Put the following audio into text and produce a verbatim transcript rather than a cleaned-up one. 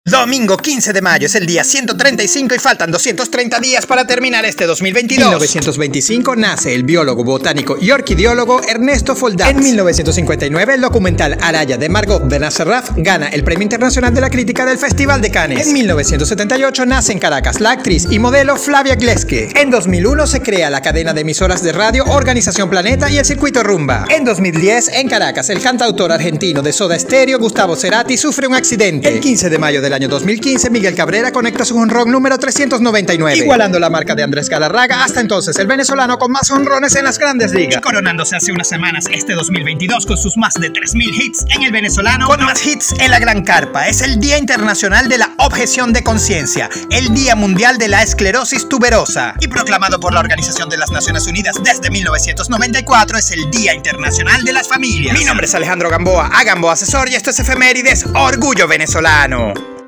Domingo quince de mayo es el día ciento treinta y cinco y faltan doscientos treinta días para terminar este dos mil veintidós. En mil novecientos veinticinco nace el biólogo, botánico y orquidiólogo Ernesto Foldatz. En mil novecientos cincuenta y nueve el documental Araya de Margot Benacerraf gana el Premio Internacional de la Crítica del Festival de Cannes. En mil novecientos setenta y ocho nace en Caracas la actriz y modelo Flavia Gleske. En dos mil uno se crea la cadena de emisoras de radio Organización Planeta y el circuito Rumba. En dos mil diez en Caracas el cantautor argentino de Soda Stereo Gustavo Cerati sufre un accidente. El quince de mayo del año dos mil quince Miguel Cabrera conecta su jonrón número trescientos noventa y nueve, igualando la marca de Andrés Galarraga, hasta entonces el venezolano con más jonrones en las grandes ligas. Y coronándose hace unas semanas este dos mil veintidós con sus más de tres mil hits en el venezolano con más hits en la gran carpa. Es el Día Internacional de la Objeción de Conciencia, el Día Mundial de la Esclerosis Tuberosa, y proclamado por la Organización de las Naciones Unidas desde mil novecientos noventa y cuatro es el Día Internacional de las Familias. Mi nombre es Alejandro Gamboa, a Gamboa Asesor, y esto es Efemérides Orgullo Venezolano.